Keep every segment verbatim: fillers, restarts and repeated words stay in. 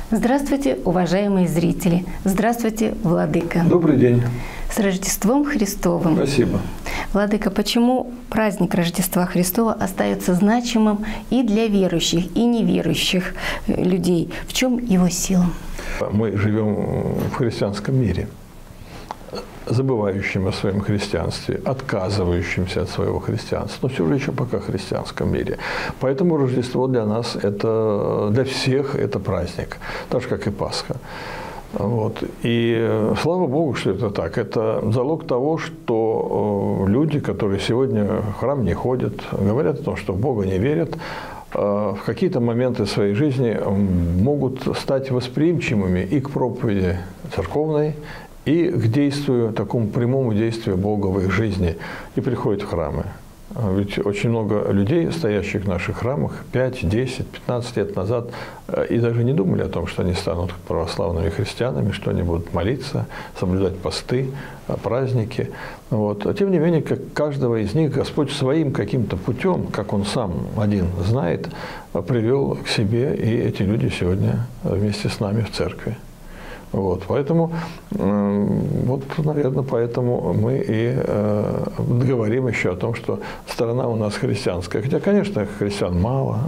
Здравствуйте, уважаемые зрители! Здравствуйте, Владыка! Добрый день! С Рождеством Христовым! Спасибо! Владыка, почему праздник Рождества Христова остается значимым и для верующих, и неверующих людей? В чем его сила? Мы живем в христианском мире, забывающим о своем христианстве, отказывающимся от своего христианства, но все же еще пока в христианском мире. Поэтому Рождество для нас, это, для всех это праздник, так же, как и Пасха. Вот. И слава Богу, что это так. Это залог того, что люди, которые сегодня в храм не ходят, говорят о том, что в Бога не верят, в какие-то моменты своей жизни могут стать восприимчивыми и к проповеди церковной, и к действию, такому прямому действию Бога в их жизни, и приходят в храмы. Ведь очень много людей, стоящих в наших храмах пять, десять, пятнадцать лет назад, и даже не думали о том, что они станут православными христианами, что они будут молиться, соблюдать посты, праздники. Вот. А тем не менее, как каждого из них Господь своим каким-то путем, как Он сам один знает, привел к себе, и эти люди сегодня вместе с нами в церкви. Вот, поэтому, вот, наверное, поэтому мы и э, говорим еще о том, что страна у нас христианская. Хотя, конечно, христиан мало,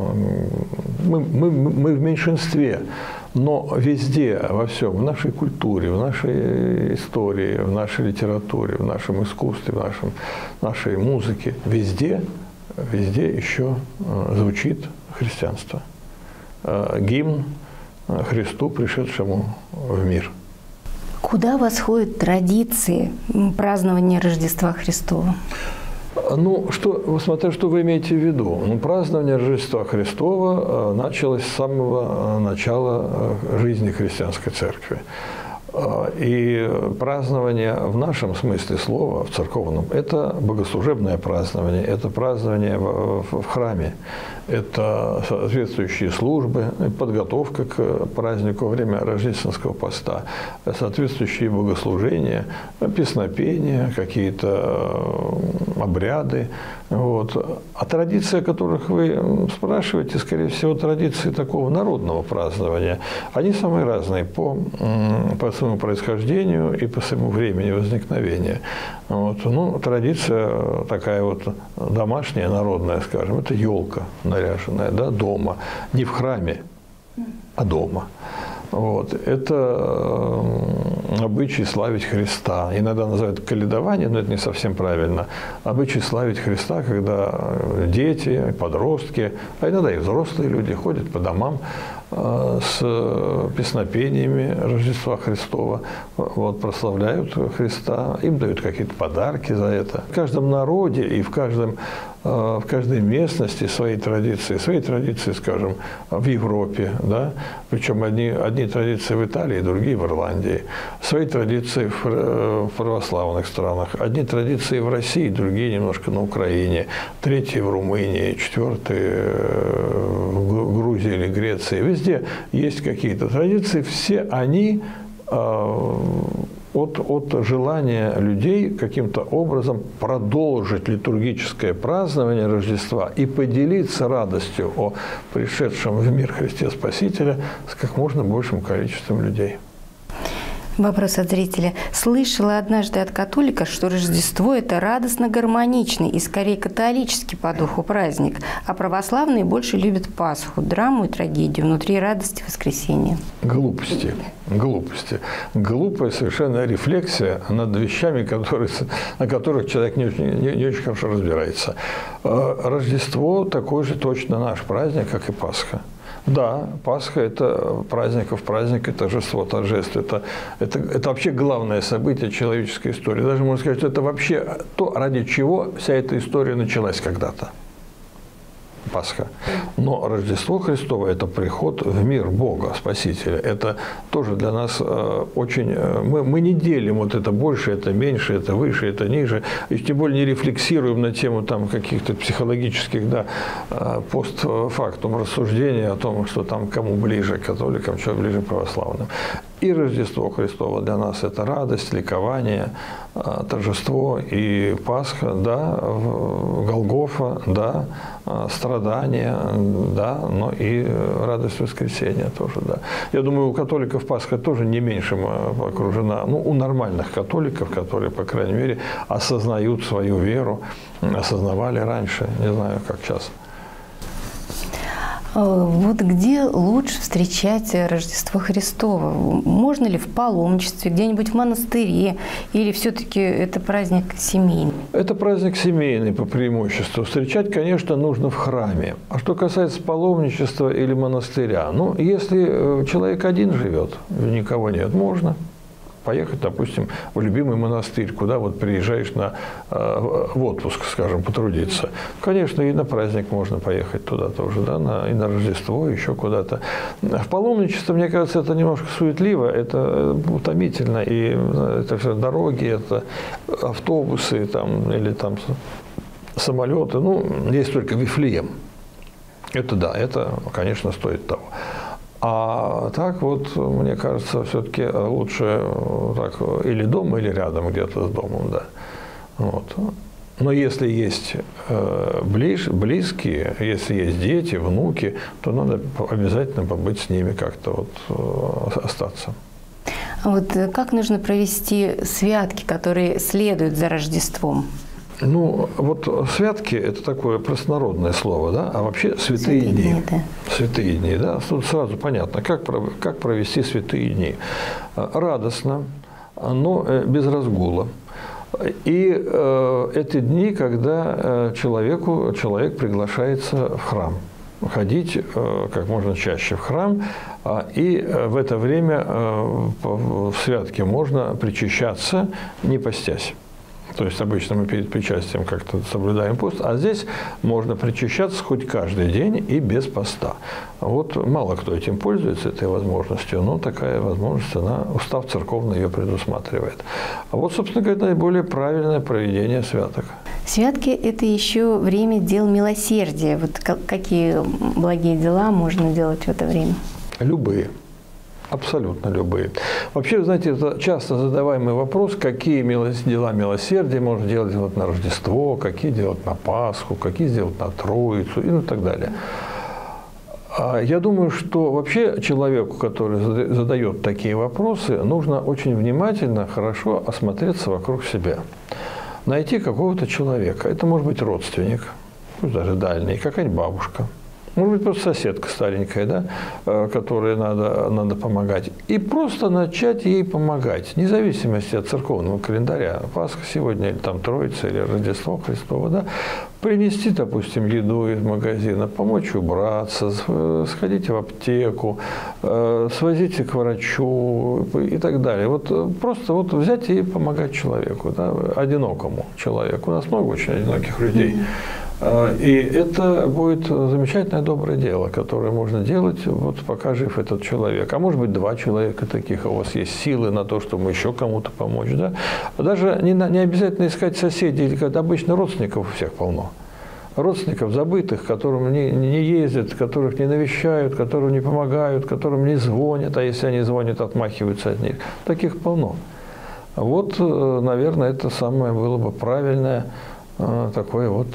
мы, мы, мы в меньшинстве, но везде, во всем, в нашей культуре, в нашей истории, в нашей литературе, в нашем искусстве, в нашем, нашей музыке, везде, везде еще звучит христианство. Гимн Христу, пришедшему в мир. Куда восходят традиции празднования Рождества Христова? Ну, что, смотря что вы имеете в виду. Ну, празднование Рождества Христова началось с самого начала жизни христианской церкви. И празднование в нашем смысле слова, в церковном, это богослужебное празднование, это празднование в, в, в храме, это соответствующие службы, подготовка к празднику во время рождественского поста, соответствующие богослужения, песнопения, какие-то обряды. Вот. А традиции, о которых вы спрашиваете, скорее всего, традиции такого народного празднования, они самые разные по, по своему происхождению и по своему времени возникновения. Вот. Ну, традиция такая вот домашняя, народная, скажем, это елка наряженная, да, дома, не в храме, а дома. Вот. Это обычай славить Христа. Иногда называют каледование, но это не совсем правильно. Обычай славить Христа, когда дети, подростки, а иногда и взрослые люди ходят по домам с песнопениями Рождества Христова, вот, прославляют Христа, им дают какие-то подарки за это. В каждом народе и в, каждом, в каждой местности свои традиции, свои традиции, скажем, в Европе, да? Причем одни, одни традиции в Италии, другие в Ирландии, свои традиции в православных странах, одни традиции в России, другие немножко на Украине, третьи в Румынии, четвертые в Грузии или Греции. Везде есть какие-то традиции, все они э, от, от желания людей каким-то образом продолжить литургическое празднование Рождества и поделиться радостью о пришедшем в мир Христе Спасителя с как можно большим количеством людей. Вопрос от зрителя. Слышала однажды от католика, что Рождество – это радостно-гармоничный и скорее католический по духу праздник, а православные больше любят Пасху, драму и трагедию, внутри радости воскресения. Глупости. Глупости. Глупая совершенно рефлексия над вещами, которые, на которых человек не, не, не очень хорошо разбирается. Рождество такой же точно наш праздник, как и Пасха. Да, Пасха – это праздников праздник, это торжество, торжество. Это, это, это вообще главное событие человеческой истории. Даже можно сказать, что это вообще то, ради чего вся эта история началась когда-то. Пасха. Но Рождество Христово – это приход в мир Бога, Спасителя. Это тоже для нас э, очень… Мы, мы не делим вот это больше, это меньше, это выше, это ниже. И тем более не рефлексируем на тему там каких-то психологических, да, постфактум рассуждений о том, что там кому ближе, католикам, что ближе православным. И Рождество Христово для нас – это радость, ликование, торжество, и Пасха, да, Голгофа, да, страдания, да, но и радость воскресения тоже, да. Я думаю, у католиков Пасха тоже не меньше окружена, ну, у нормальных католиков, которые, по крайней мере, осознают свою веру, осознавали раньше, не знаю, как сейчас. Вот где лучше встречать Рождество Христово? Можно ли в паломничестве, где-нибудь в монастыре, или все-таки это праздник семейный? Это праздник семейный по преимуществу. Встречать, конечно, нужно в храме. А что касается паломничества или монастыря, ну, если человек один живет, никого нет, можно поехать, допустим, в любимый монастырь, куда вот приезжаешь на, э, в отпуск, скажем, потрудиться. Конечно, и на праздник можно поехать туда тоже, да, на, и на Рождество, еще куда-то. В паломничество, мне кажется, это немножко суетливо, это утомительно, и это все дороги, это автобусы там, или там самолеты. Ну, есть только Вифлеем. Это да, это, конечно, стоит того. А так вот, мне кажется, все-таки лучше так, или дома, или рядом где-то с домом, да. Вот. Но если есть ближ, близкие, если есть дети, внуки, то надо обязательно побыть с ними, как-то вот остаться. А вот как нужно провести святки, которые следуют за Рождеством? Ну, вот святки – это такое простонародное слово, да, а вообще святые, святые дни. дни да. Святые дни, да. Тут сразу понятно, как, как провести святые дни. Радостно, но без разгула. И э, эти дни, когда человеку, человек приглашается в храм. Ходить э, как можно чаще в храм, э, и в это время э, в святке можно причащаться, не постясь. То есть обычно мы перед причастием как-то соблюдаем пост, а здесь можно причащаться хоть каждый день и без поста. Вот мало кто этим пользуется, этой возможностью, но такая возможность, она, устав церковный ее предусматривает. А вот, собственно говоря, наиболее правильное проведение святок. Святки – это еще время дел милосердия. Вот какие благие дела можно делать в это время? Любые. Абсолютно любые. Вообще, вы знаете, это часто задаваемый вопрос, какие дела милосердия можно делать вот на Рождество, какие делать на Пасху, какие сделать на Троицу и ну, так далее. Я думаю, что вообще человеку, который задает такие вопросы, нужно очень внимательно, хорошо осмотреться вокруг себя. Найти какого-то человека. Это может быть родственник, пусть даже дальний, какая-нибудь бабушка. Может быть, просто соседка старенькая, да, которой надо, надо помогать. И просто начать ей помогать, вне зависимости от церковного календаря. Пасха сегодня, или там Троица, или Рождество Христово, да. Принести, допустим, еду из магазина, помочь убраться, сходить в аптеку, свозить к врачу и так далее. Вот просто вот взять и помогать человеку, да, одинокому человеку. У нас много очень одиноких людей. И это будет замечательное доброе дело, которое можно делать, вот пока жив этот человек. А может быть, два человека таких, а у вас есть силы на то, чтобы еще кому-то помочь. Да? Даже не, не обязательно искать соседей, или как обычно родственников у всех полно. Родственников забытых, которым не, не ездят, которых не навещают, которым не помогают, которым не звонят, а если они звонят, отмахиваются от них. Таких полно. Вот, наверное, это самое было бы правильное, такое вот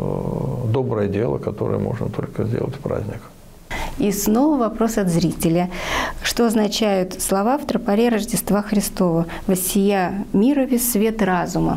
доброе дело, которое можно только сделать в праздник. И снова вопрос от зрителя. Что означают слова в тропаре Рождества Христова «Воссия мирове свет разума»?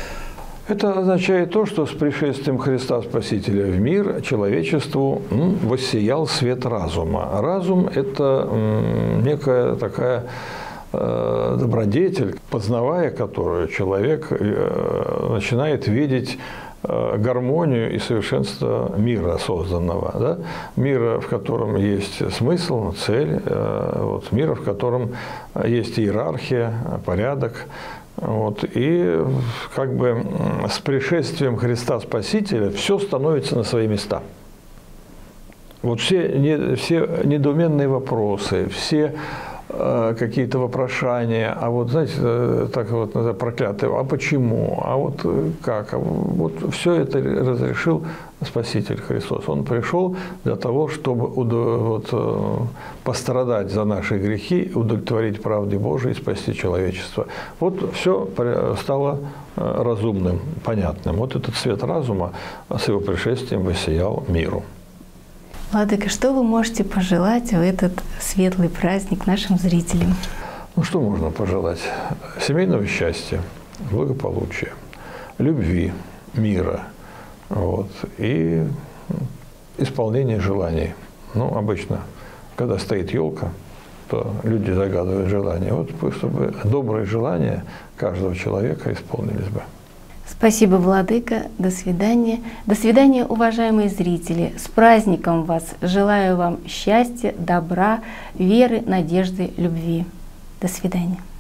Это означает то, что с пришествием Христа Спасителя в мир человечеству ну, воссиял свет разума. Разум – это некая такая добродетель, познавая которую человек начинает видеть гармонию и совершенство мира созданного. Да? Мира, в котором есть смысл, цель, вот, мира, в котором есть иерархия, порядок. Вот, и как бы с пришествием Христа Спасителя все становится на свои места. Вот все, не, все недоуменные вопросы, все какие-то вопрошания, а вот, знаете, так вот, проклятые, а почему, а вот как, вот все это разрешил Спаситель Христос. Он пришел для того, чтобы вот, пострадать за наши грехи, удовлетворить правде Божией и спасти человечество. Вот все стало разумным, понятным. Вот этот свет разума с его пришествием воссиял миру. Владыка, что вы можете пожелать в этот светлый праздник нашим зрителям? Ну, что можно пожелать? Семейного счастья, благополучия, любви, мира, вот, и исполнения желаний. Ну, обычно, когда стоит елка, то люди загадывают желания. Вот пусть, чтобы добрые желания каждого человека исполнились бы. Спасибо, Владыка. До свидания. До свидания, уважаемые зрители. С праздником вас! Желаю вам счастья, добра, веры, надежды, любви. До свидания.